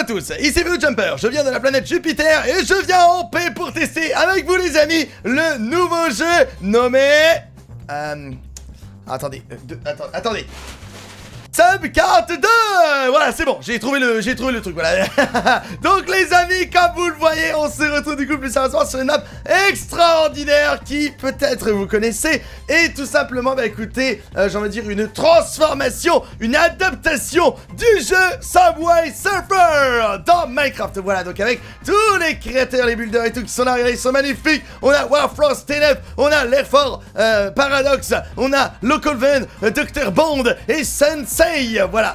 tous, ici VooJumper, je viens de la planète Jupiter et je viens en paix pour tester avec vous les amis le nouveau jeu nommé... Attendez, attendez. Subcart 2. Voilà, c'est bon, j'ai trouvé le truc, voilà. Donc les amis, comme vous le voyez, on se retrouve du coup plus sérieusement sur une map extraordinaire qui peut-être vous connaissez. Et tout simplement, bah écoutez, j'ai envie de dire une transformation, une adaptation du jeu Subway Surfer dans Minecraft. Voilà, donc avec tous les créateurs, les builders et tout qui sont là, ils sont magnifiques. On a Warfrost T9, on a l'Airfort Paradox, on a Localven, Dr Bond et Sensei. Voilà,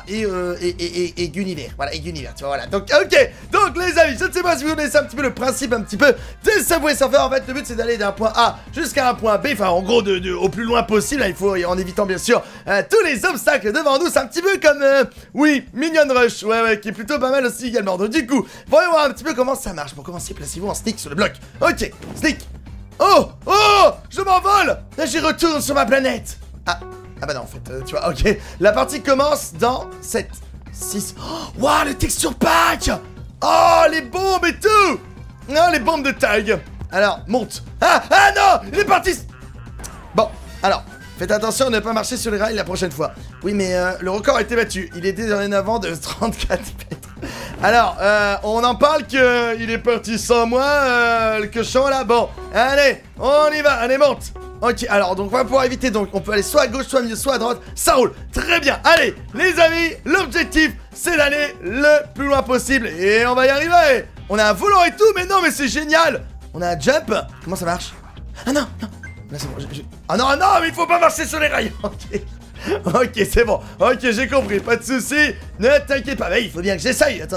et Guniver, voilà, et Guniver, tu vois, voilà, donc, ok, donc les amis, je ne sais pas si vous connaissez un petit peu le principe, un petit peu, de Subway Surfer. En fait, le but, c'est d'aller d'un point A jusqu'à un point B, enfin, en gros, au plus loin possible, là, il faut, en évitant, bien sûr, tous les obstacles devant nous. C'est un petit peu comme, oui, Minion Rush, ouais, qui est plutôt pas mal aussi, également. Donc, du coup, voyons voir un petit peu comment ça marche. Pour commencer, placez-vous en sneak sur le bloc, ok, sneak. Oh, je m'envole. Là, j'y retourne sur ma planète. Ah bah non en fait, tu vois, ok. La partie commence dans 7, 6... Oh, waouh, le texture pack. Oh, les bombes et tout. Non, les bombes de tag. Alors, monte. Ah non, il est parti. Bon, alors, faites attention à ne pas marcher sur les rails la prochaine fois. Oui, mais le record a été battu. Il est dorénavant de 34 mètres. Alors, on en parle qu'il est parti sans moi, le cochon là. Bon, allez, on y va, allez, monte. Ok, alors donc on va pouvoir éviter, donc on peut aller soit à gauche, soit au milieu, soit à droite, ça roule, très bien. Allez, les amis, l'objectif, c'est d'aller le plus loin possible et on va y arriver. On a un volant et tout, mais non, mais c'est génial. On a un jump, comment ça marche? Ah non, non, là c'est bon, ah non, mais il faut pas marcher sur les rails, ok. Ok, c'est bon, ok, j'ai compris, pas de soucis, ne t'inquiète pas, mais il faut bien que j'essaye, attends,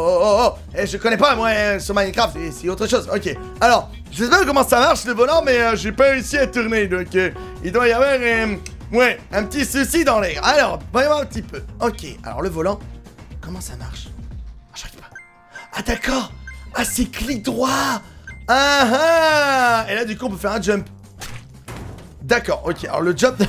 je connais pas, moi, sur Minecraft, c'est autre chose, ok. Alors, je sais pas comment ça marche le volant, mais j'ai pas réussi à tourner, donc il doit y avoir, ouais, un petit souci dans l'air. Alors, voyons voir un petit peu, ok, alors le volant, comment ça marche? Ah, j'arrive pas. Ah, d'accord, ah, c'est clic droit. Ah, et là, du coup, on peut faire un jump. D'accord, ok, alors le jump...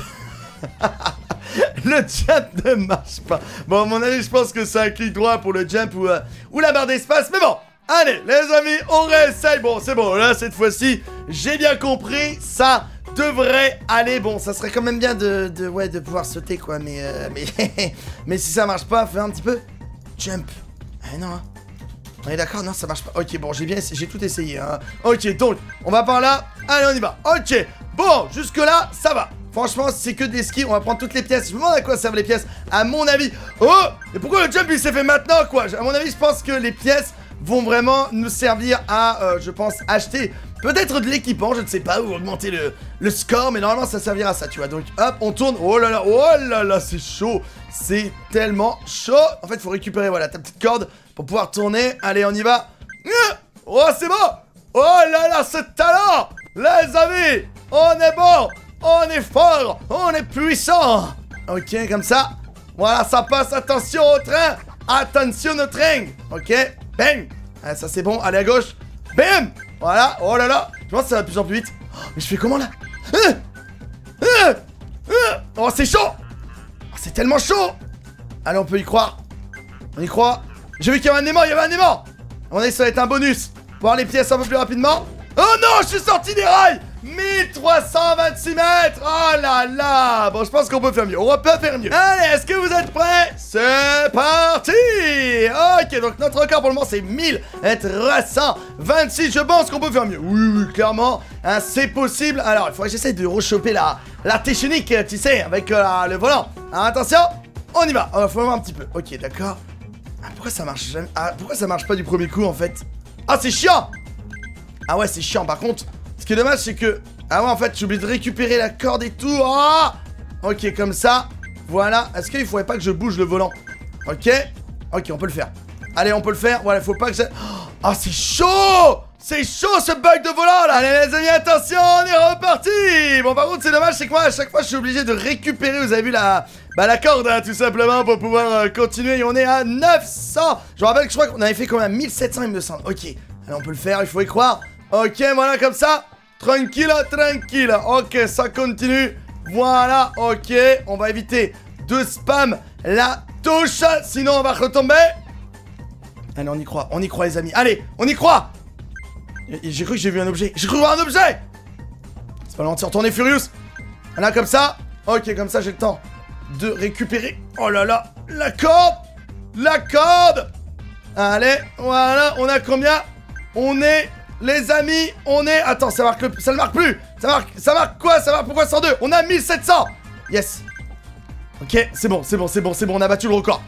Le jump ne marche pas. Bon, à mon avis, je pense que c'est un clic droit pour le jump ou la barre d'espace. Mais bon, allez, les amis, on réessaye. Bon, c'est bon, là, cette fois-ci, j'ai bien compris. Ça devrait aller. Bon, ça serait quand même bien de pouvoir sauter, quoi. Mais si ça marche pas, fais un petit peu. Jump. Ah non, hein. On est d'accord? Non, ça marche pas. Ok, bon, j'ai tout essayé, hein. Ok, donc, on va par là. Allez, on y va. Ok, bon, jusque-là, ça va. Franchement, c'est que des skis, on va prendre toutes les pièces. Je me demande à quoi servent les pièces, à mon avis. Oh, et pourquoi le jump il s'est fait maintenant, quoi? À mon avis, je pense que les pièces vont vraiment nous servir à, je pense, acheter peut-être de l'équipement, je ne sais pas, ou augmenter le score. Mais normalement, ça servira à ça, tu vois. Donc, hop, on tourne. Oh là là, c'est chaud. C'est tellement chaud. En fait, il faut récupérer, voilà, ta petite corde pour pouvoir tourner. Allez, on y va. Oh, c'est bon. Oh là là, ce talent. Les amis, on est bon. On est fort, on est puissant. Ok, comme ça. Voilà, ça passe, attention au train. Attention au train. Ok, bang. Ah, ça c'est bon, allez à gauche. Bam. Voilà, oh là là. Je pense que ça va de plus en plus vite. Oh, mais je fais comment là? Oh, c'est chaud. Oh, c'est tellement chaud. Allez, on peut y croire. On y croit. J'ai vu qu'il y avait un aimant, À mon avis, ça va être un bonus. Pour avoir les pièces un peu plus rapidement. Oh non, je suis sorti des rails. 1326 mètres. Oh là là. Bon, je pense qu'on peut faire mieux. On peut faire mieux. Allez, est-ce que vous êtes prêts? C'est parti. Ok, donc notre record pour le moment, c'est 1326. Je pense qu'on peut faire mieux. Oui, clairement, hein, c'est possible. Alors, il faudrait que j'essaie de rechoper la technique, tu sais, avec le volant. Alors, attention, on y va. Faut voir un petit peu. Ok, d'accord. Ah, pourquoi ça marche jamais? Ah, pourquoi ça marche pas du premier coup, en fait? Ah, c'est chiant. Ah ouais, c'est chiant, par contre. Ce qui est dommage, c'est que... Ah ouais, en fait, j'ai oublié de récupérer la corde et tout. Oh, ok, comme ça. Voilà. Est-ce qu'il faudrait pas que je bouge le volant? Ok. Ok, on peut le faire. Allez, on peut le faire. Voilà, faut pas que ça... Oh, c'est chaud. C'est chaud, ce bug de volant, là. Allez, les amis, attention, on est reparti. Bon, par contre, c'est dommage, c'est que moi, à chaque fois, je suis obligé de récupérer, vous avez vu, la corde, hein, tout simplement, pour pouvoir continuer. Et on est à 900. Je me rappelle que je crois qu'on avait fait quand même 1700, il me semble. Ok. Allez, on peut le faire, il faut y croire. Ok, voilà, comme ça. Tranquille, tranquille. Ok, ça continue. Voilà, ok. On va éviter de spam la touche, sinon on va retomber. Allez, on y croit les amis. Allez, on y croit. J'ai cru que j'ai vu un objet. J'ai cru voir un objet. C'est pas loin de se retourner, Furious. Là, comme ça. Ok, comme ça, j'ai le temps de récupérer. Oh là là, la corde. La corde. Allez, voilà, on a combien? On est, les amis, on est... Attends, ça ne marque plus. Ça marque quoi? Ça marque pourquoi 102? On a 1700. Yes. Ok, c'est bon. On a battu le record.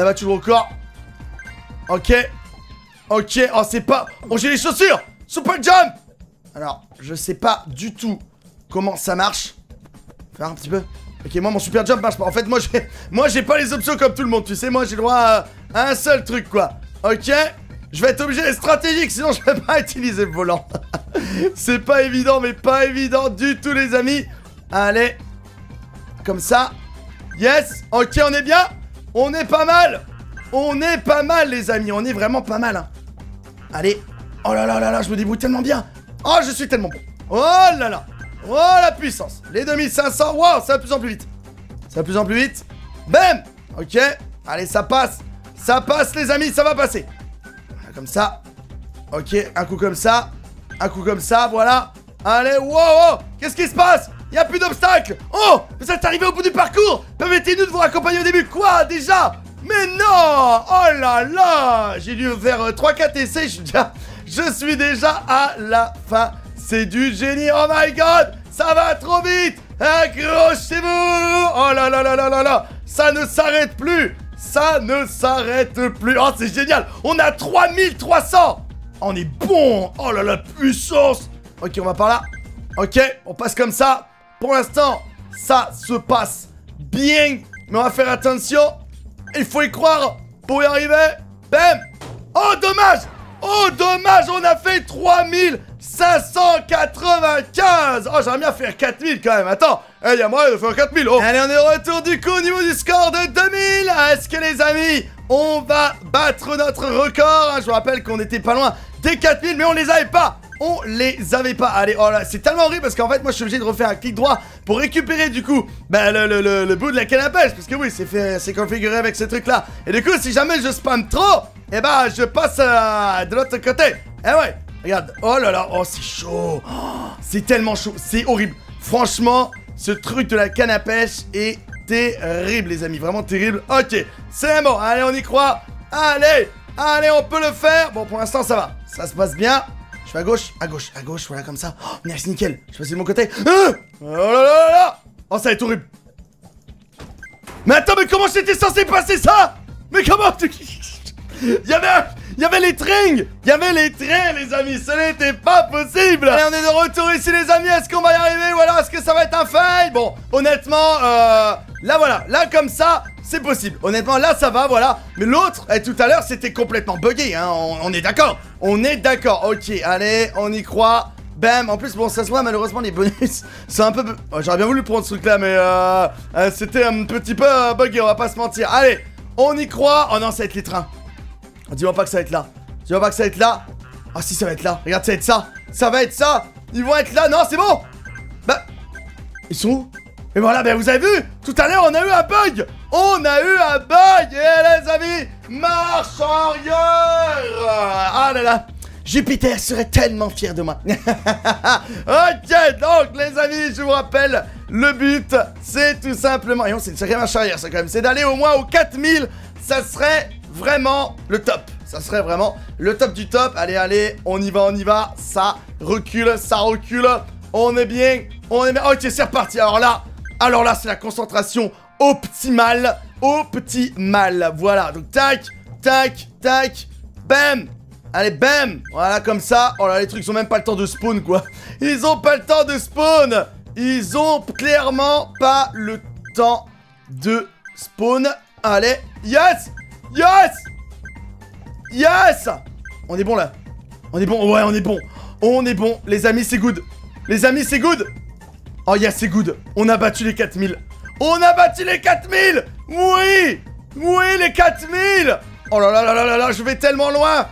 Ok. Oh, c'est pas... Oh, j'ai les chaussures. Super jump. Alors, je sais pas du tout comment ça marche. Faire un petit peu. Ok, moi, mon super jump marche pas. En fait, moi, j'ai pas les options comme tout le monde. Tu sais, moi, j'ai le droit à un seul truc, quoi. Ok. Je vais être obligé d'être stratégique, sinon je vais pas utiliser le volant. C'est pas évident, mais pas évident du tout, les amis. Allez. Comme ça. Yes. Ok, on est bien. On est pas mal. Les amis. On est vraiment pas mal, hein. Allez. Oh là là là là, je me débrouille tellement bien. Oh, je suis tellement bon. Oh là là. Oh, la puissance. Les 2500. Wow, ça va de plus en plus vite. Bam. Ok. Allez, ça passe. Ça passe, les amis, ça va passer. Comme ça. Ok, un coup comme ça. Voilà. Allez, wow. Qu'est-ce qui se passe? Il n'y a plus d'obstacles. Oh, vous êtes arrivé au bout du parcours. Permettez-nous de vous accompagner au début. Quoi, déjà? Mais non. Oh là là. J'ai dû faire 3-4 essais. Je suis déjà à la fin. C'est du génie. Oh my god. Ça va trop vite. Accrochez-vous. Oh là là là là là là. Ça ne s'arrête plus. Oh, c'est génial. On a 3300. On est bon. Oh là là, puissance. Ok, on va par là. Ok, on passe comme ça. Pour l'instant, ça se passe bien. Mais on va faire attention. Il faut y croire pour y arriver. Bam. Oh, dommage. On a fait 3595. Oh, j'aimerais bien faire 4000 quand même. Attends, il y a moyen de faire 4000. Oh. Allez, on est de retour du coup au niveau du score de 2000. Est-ce que les amis, on va battre notre record? Je vous rappelle qu'on était pas loin des 4000, mais on les avait pas. Allez, oh là, c'est tellement horrible parce qu'en fait, moi, je suis obligé de refaire un clic droit pour récupérer du coup le bout de la canne à pêche. Parce que oui, c'est configuré avec ce truc-là. Et du coup, si jamais je spam trop, eh ben, je passe de l'autre côté. Eh ouais, regarde. Oh là là, oh, c'est chaud. Oh, c'est tellement chaud, c'est horrible. Franchement, ce truc de la canne à pêche est terrible, les amis. Vraiment terrible. Ok, c'est bon. Allez, on y croit. Allez, on peut le faire. Bon, pour l'instant, ça va. Ça se passe bien. Je vais à gauche, voilà comme ça. Oh, nice, nickel. Je vais passer de mon côté. Oh là là là. Oh, ça va être horrible. Mais attends, mais comment j'étais censé passer ça? Mais comment tu... Il y avait les trains. Les amis. Ce n'était pas possible. Allez, on est de retour ici, les amis. Est-ce qu'on va y arriver ou alors est-ce que ça va être un fail? Bon, honnêtement, là, voilà. Là, comme ça, c'est possible. Honnêtement, là, ça va, voilà. Mais l'autre, tout à l'heure, c'était complètement buggé, hein. On est d'accord. Ok, allez, on y croit. Bam. En plus, bon, ça se voit, malheureusement, les bonus sont un peu... Oh, j'aurais bien voulu prendre ce truc-là, mais c'était un petit peu buggé, on va pas se mentir. Allez, on y croit. Oh non, ça va être les trains. Dis-moi pas que ça va être là. Ah si, ça va être là. Regarde, ça va être ça. Ils vont être là. Non, c'est bon. Bah, ils sont où? Et voilà, ben vous avez vu, tout à l'heure, on a eu un bug. Et les amis, marche arrière. Ah là là, Jupiter serait tellement fier de moi. Ok, donc les amis, je vous rappelle, le but, c'est tout simplement... Et on sait une sacrée marche arrière, ça quand même. C'est d'aller au moins aux 4000. Ça serait vraiment le top. Le top du top. Allez, on y va. Ça recule. On est bien. Ok, c'est reparti. Alors là, c'est la concentration optimale. Voilà, donc tac. Bam. Allez, bam. Voilà, comme ça. Oh là, les trucs, ils ont même pas le temps de spawn, quoi. Ils ont pas le temps de spawn. Ils ont clairement pas le temps de spawn. Allez, yes. On est bon, là. Ouais, on est bon. Les amis, c'est good. Oh, yeah, c'est good. On a battu les 4000. Oui, les 4000. Oh là là, je vais tellement loin.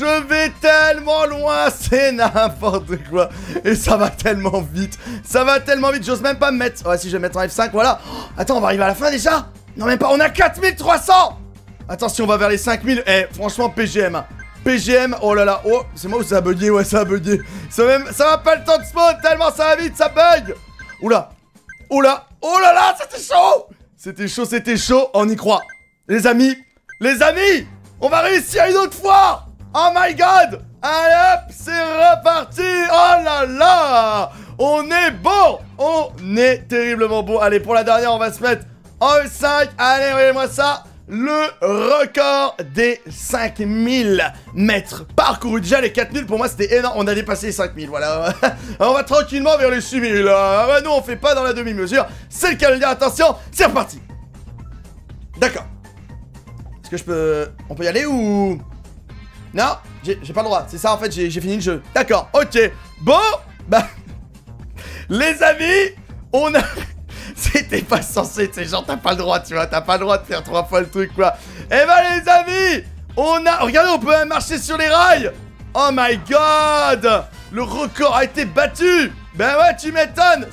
C'est n'importe quoi. Et ça va tellement vite. J'ose même pas me mettre. Ouais, si je vais mettre en F5, voilà. Oh, attends, on va arriver à la fin déjà. Non, même pas, on a 4300. Attention, on va vers les 5000. Eh, franchement, PGM. PGM, oh là là. Oh, c'est moi ou ça a bugué? Ouais, ça a bugué. Ça va pas le temps de spawn, tellement ça va vite, ça bug. Oula. Oula. Oh là là, c'était chaud. C'était chaud. On y croit. Les amis, on va réussir une autre fois. Oh my god. Allez hop, c'est reparti. Oh là là. On est bon. On est terriblement bon. Allez, pour la dernière, on va se mettre en E5. Allez, regardez-moi ça. Le record des 5000 mètres parcourus. Déjà les 4000 pour moi c'était énorme. On a dépassé les 5000, voilà. On va tranquillement vers les 6000. Ouais, nous on fait pas dans la demi-mesure. C'est le cas de le dire, attention, c'est reparti. D'accord. Est-ce que je peux... On peut y aller ou... Non, j'ai pas le droit. C'est ça en fait, j'ai fini le jeu. D'accord, ok. Bon, bah... Les amis, on a... C'était pas censé, c'est genre t'as pas le droit, tu vois, t'as pas le droit de faire 3 fois le truc, quoi. Eh ben les amis, on a... Regardez, on peut même marcher sur les rails. Oh my god. Le record a été battu. Ben ouais, tu m'étonnes.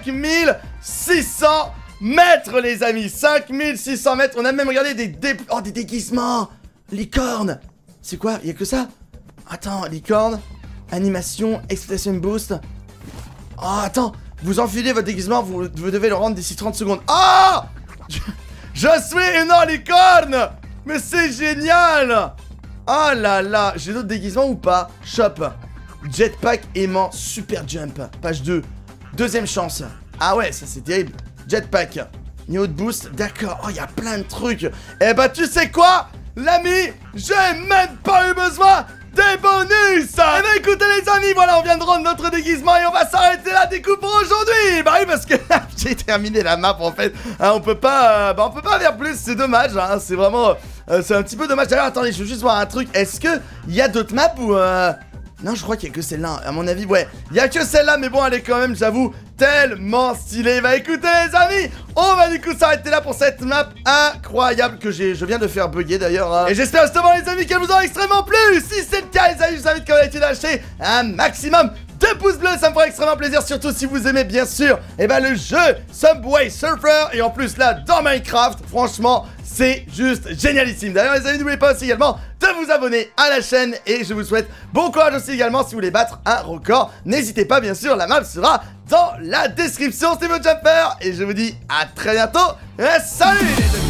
5600 mètres, les amis. 5600 mètres. On a même regardé des déguisements. Licorne. C'est quoi? Y'a que ça? Attends, licorne. Animation, exploitation boost. Oh, attends. Vous enfilez votre déguisement, vous devez le rendre d'ici 30 secondes. Ah! Je suis une licorne! Mais c'est génial! Oh là là, j'ai d'autres déguisements ou pas? Shop. Jetpack aimant super jump. Page 2. Deuxième chance. Ah ouais, ça c'est terrible. Jetpack. Niveau de boost. D'accord. Oh, il y a plein de trucs. Eh bah, tu sais quoi? L'ami, j'ai même pas eu besoin des bonus. Eh ben écoutez les amis, voilà, on vient de rendre notre déguisement et on va s'arrêter là des coups pour aujourd'hui. Bah oui, parce que j'ai terminé la map en fait, hein, on peut pas faire plus, c'est dommage, hein, c'est vraiment, c'est un petit peu dommage. D'ailleurs, attendez, je veux juste voir un truc, est-ce que il y a d'autres maps ou non, je crois qu'il y a que celle-là, à mon avis, ouais. Il y a que celle-là, mais bon, elle est quand même, j'avoue, tellement stylée. Bah écoutez les amis, on va du coup s'arrêter là pour cette map incroyable que je viens de faire bugger d'ailleurs, hein. Et j'espère justement les amis qu'elle vous aura extrêmement plu. Si c'est le cas les amis, je vous invite comme d'habitude à lâcher un maximum de pouces bleus, ça me fera extrêmement plaisir, surtout si vous aimez bien sûr le jeu Subway Surfer. Et en plus là, dans Minecraft, franchement, c'est juste génialissime. D'ailleurs les amis, n'oubliez pas aussi également de vous abonner à la chaîne. Et je vous souhaite bon courage aussi également si vous voulez battre un record. N'hésitez pas bien sûr, la map sera dans la description. C'était votre Jumper et je vous dis à très bientôt. Salut les amis.